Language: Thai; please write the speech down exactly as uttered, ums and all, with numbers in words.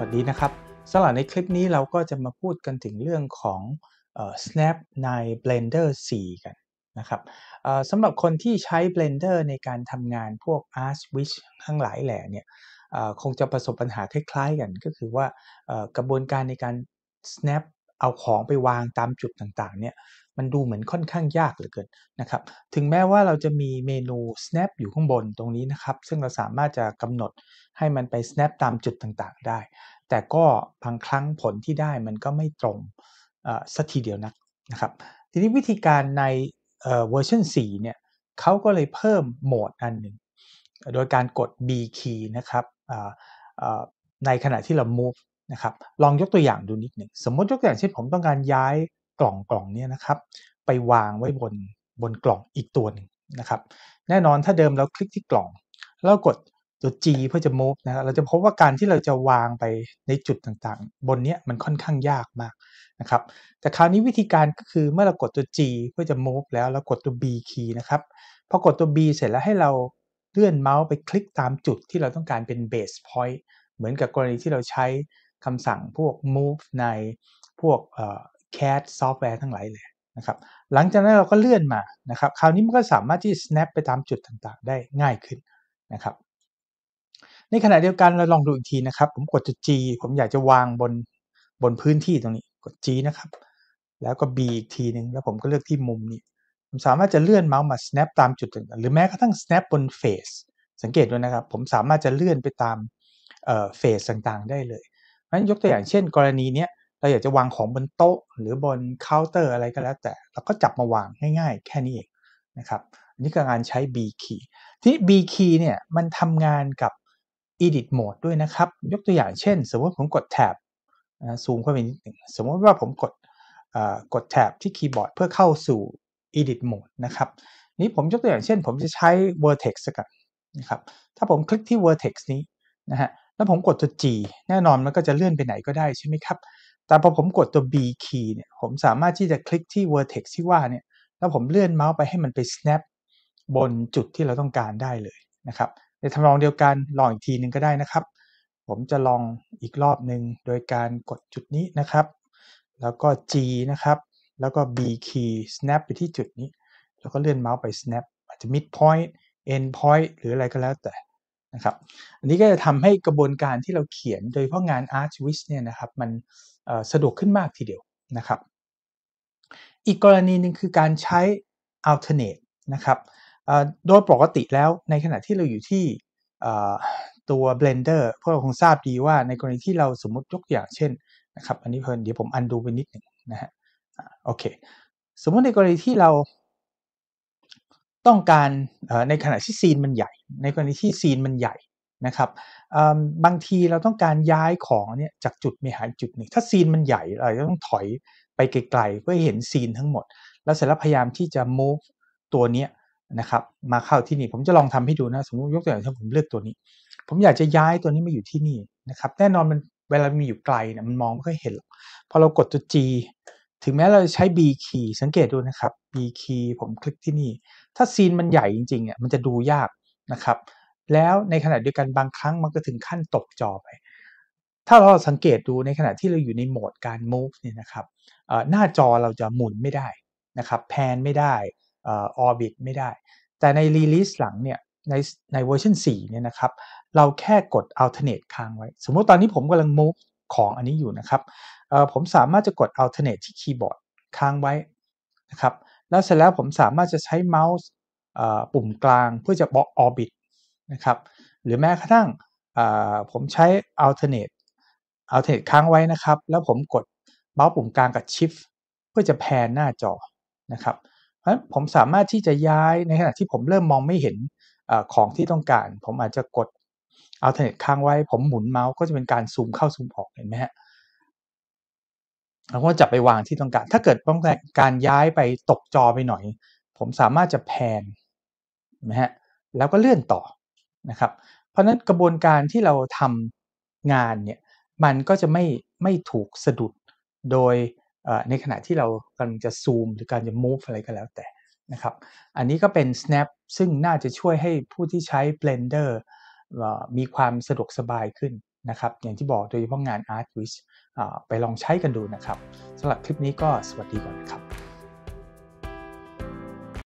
วัสดีนะครับสำหรับในคลิปนี้เราก็จะมาพูดกันถึงเรื่องของเอ่อ Snap ใน Blender โฟร์ กันนะครับเอ่อสำหรับคนที่ใช้ Blender ในการทำงานพวก Art Switch ทั้งหลายแหล่เนี่ยเอ่อคงจะประสบปัญหาคล้ายๆกันก็คือว่าเอ่อกระบวนการในการ Snap เอาของไปวางตามจุดต่างๆเนี่ยมันดูเหมือนค่อนข้างยากเหลือเกินนะครับถึงแม้ว่าเราจะมีเมนู Snap อยู่ข้างบนตรงนี้นะครับซึ่งเราสามารถจะกำหนดให้มันไป snap ตามจุดต่างๆได้แต่ก็บางครั้งผลที่ได้มันก็ไม่ตรงเอ่อสักทีเดียวนักนะครับทีนี้วิธีการในเอ่อเวอร์ชันโฟร์เนี่ยเขาก็เลยเพิ่มโหมดอันหนึ่งโดยการกด B key นะครับอ่าอ่าในขณะที่เรา move นะครับลองยกตัวอย่างดูนิดหนึ่งสมมติยกตัวอย่างเช่นผมต้องการย้ายกล่องกล่องนี้นะครับไปวางไว้บนบนกล่องอีกตัวหนึ่งนะครับแน่นอนถ้าเดิมเราคลิกที่กล่องแล้วกดตัว G เพื่อจะ move นะครับเราจะพบว่าการที่เราจะวางไปในจุดต่างๆบนนี้มันค่อนข้างยากมากนะครับแต่คราวนี้วิธีการก็คือเมื่อเรากดตัว G เพื่อจะ move แล้วเรากดตัว B key นะครับพอกดตัว B เสร็จแล้วให้เราเลื่อนเมาส์ไปคลิกตามจุดที่เราต้องการเป็น base point เหมือนกับกรณีที่เราใช้คำสั่งพวก move ในพวกเอ่อ ซี เอ ดี ซอฟต์แวร์ทั้งหลายเลยนะครับหลังจากนั้นเราก็เลื่อนมานะครับคราวนี้มันก็สามารถที่จะ snap ไปตามจุดต่างๆได้ง่ายขึ้นนะครับในขณะเดียวกันเราลองดูอีกทีนะครับผมกดตัว G ผมอยากจะวางบนบนพื้นที่ตรงนี้กด G นะครับแล้วก็ B อีกทีหนึ่งแล้วผมก็เลือกที่มุมนี้ผมสามารถจะเลื่อนเมาส์มา snap ตามจุดต่างๆหรือแม้กระทั่ง snap บน face สังเกตด้วยนะครับผมสามารถจะเลื่อนไปตามเอ่อ face ต่างๆได้เลยเพราะฉะนั้นยกตัวอย่างเช่นกรณีเนี้ยเราอยากจะวางของบนโต๊ะหรือบนเคาน์เตอร์อะไรก็แล้วแต่เราก็จับมาวางง่ายๆแค่นี้เองนะครับอันนี้คือการใช้ B key ที่ B key เนี่ยมันทำงานกับ Edit Mode ด้วยนะครับยกตัวอย่างเช่นสมมติผมกดแท็บนะซูมเข้าไปนิดหนึ่งสมมติว่าผมกดกดแท็บที่คีย์บอร์ดเพื่อเข้าสู่ Edit Mode นะครับนี้ผมยกตัวอย่างเช่นผมจะใช้ Vertex กันนะครับถ้าผมคลิกที่ Vertex นี้นะฮะแล้วผมกดตัว G แน่นอนมันก็จะเลื่อนไปไหนก็ได้ใช่ไหมครับแต่พอผมกดตัว B key เนี่ยผมสามารถที่จะคลิกที่ Vertex ที่ว่าเนี่ยแล้วผมเลื่อนเมาส์ไปให้มันไป snap บนจุดที่เราต้องการได้เลยนะครับในทำนองเดียวกันลองอีกทีหนึ่งก็ได้นะครับผมจะลองอีกรอบหนึ่งโดยการกดจุดนี้นะครับแล้วก็ G นะครับแล้วก็ B key snap ไปที่จุดนี้แล้วก็เลื่อนเมาส์ไป snap อาจจะ mid point end point หรืออะไรก็แล้วแต่นะครับอันนี้ก็จะทำให้กระบวนการที่เราเขียนโดยเฉพาะงาน Art Switch เนี่ยนะครับมันสะดวกขึ้นมากทีเดียวนะครับอีกกรณีหนึ่งคือการใช้ alternate นะครับโดยปกติแล้วในขณะที่เราอยู่ที่ตัว Blender พวกเราคงทราบดีว่าในกรณีที่เราสมมติยกอย่างเช่นนะครับอันนี้เพิ่นเดี๋ยวผมอันดูไปนิดหนึ่งนะฮะโอเคสมมติในกรณีที่เราต้องการในขณะที่ซีนมันใหญ่ในกรณีที่ซีนมันใหญ่นะครับบางทีเราต้องการย้ายของเนี่ยจากจุดไปหาจุดหนึ่งถ้าซีนมันใหญ่เราจะต้องถอยไปไกลๆเพื่อให้เห็นซีนทั้งหมดแล้วเสร็จแล้วพยายามที่จะ move ตัวนี้นะครับมาเข้าที่นี่ผมจะลองทำให้ดูนะสมมติยกตัวอย่างเช่นผมเลือกตัวนี้ผมอยากจะย้ายตัวนี้มาอยู่ที่นี่นะครับแน่นอนมันเวลามีอยู่ไกลเนี่ยมันมองไม่ค่อยเห็นหรอกพอเรากดตัว G ถึงแม้เราจะใช้ B key สังเกตดูนะครับ B key ผมคลิกที่นี่ถ้าซีนมันใหญ่จริงๆเนี่ยมันจะดูยากนะครับแล้วในขณะเดียวกันบางครั้งมันก็ถึงขั้นตกจอไปถ้าเราสังเกตดูในขณะที่เราอยู่ในโหมดการ move เนี่ยนะครับหน้าจอเราจะหมุนไม่ได้นะครับแพนไม่ได้ออร์บิทไม่ได้แต่ใน release หลังเนี่ยในในเวอร์ชันโฟร์เนี่ยนะครับเราแค่กด alternate ค้างไว้สมมติตอนนี้ผมกำลัง move ของอันนี้อยู่นะครับผมสามารถจะกด alternate ที่คีย์บอร์ดค้างไว้นะครับแล้วเสร็จแล้วผมสามารถจะใช้เมาส์ปุ่มกลางเพื่อจะบล็อก orbit นะครับหรือแม้กระทั่งผมใช้ alternate alternate ค้างไว้นะครับแล้วผมกดเมาส์ปุ่มกลางกับ shift เพื่อจะแพนหน้าจอนะครับเพราะผมสามารถที่จะย้ายในขณะที่ผมเริ่มมองไม่เห็นของที่ต้องการผมอาจจะกด alternate ค้างไว้ผมหมุนเมาส์ก็จะเป็นการซูมเข้าซูมออกเห็นไหมฮะเราก็จะไปวางที่ต้องการถ้าเกิดต้องการย้ายไปตกจอไปหน่อยผมสามารถจะแพนนะฮะแล้วก็เลื่อนต่อนะครับเพราะนั้นกระบวนการที่เราทำงานเนี่ยมันก็จะไม่ไม่ถูกสะดุดโดยในขณะที่เรากำลังจะซูมหรือการจะ move อะไรก็แล้วแต่นะครับอันนี้ก็เป็น snap ซึ่งน่าจะช่วยให้ผู้ที่ใช้ Blender มีความสะดวกสบายขึ้นนะครับอย่างที่บอกโดยเฉพาะงาน Art Wiz อ่าไปลองใช้กันดูนะครับสำหรับคลิปนี้ก็สวัสดีก่อนนะครับ